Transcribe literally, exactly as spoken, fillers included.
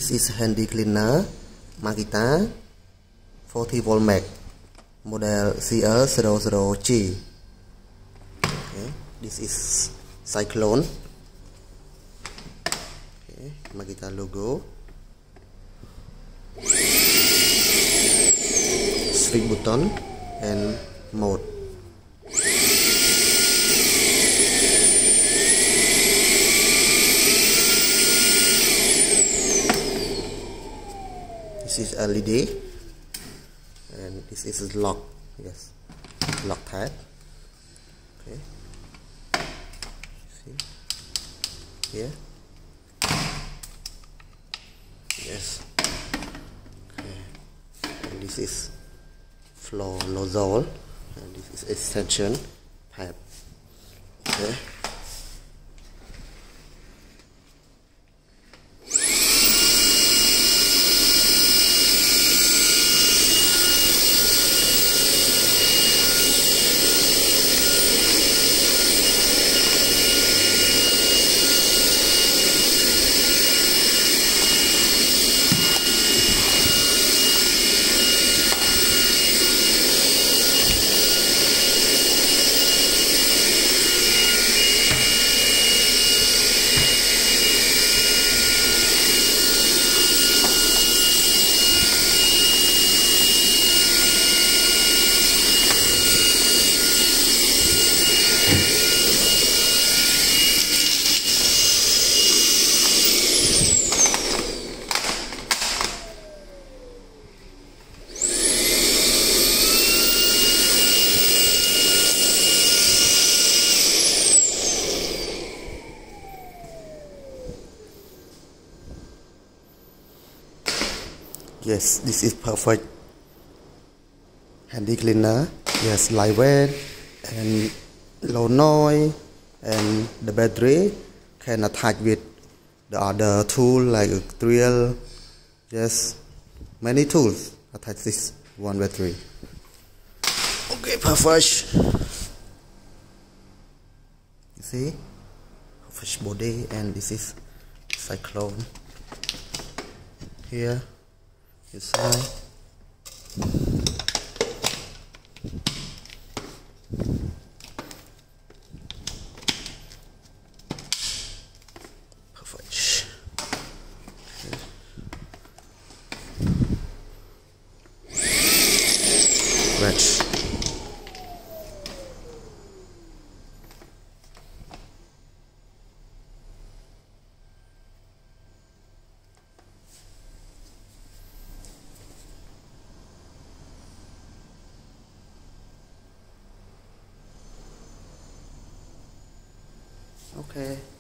This is handy cleaner Makita forty volt mag model C R zero zero G. Okay. This is Cyclone. Okay. Makita logo. Three button and mode. This is L E D, and this is lock. Yes, lock type. Okay. See here. Yes. Okay. And this is flow nozzle, and this is extension pipe. Okay. Yes, this is perfect handy cleaner. Yes, lightweight and low noise, and the battery can attach with the other tool like a drill. Yes, many tools attach this one battery. Okay, perfect. You see, fish body, and this is Cyclone here. Inside. Perfect. Right. Okay.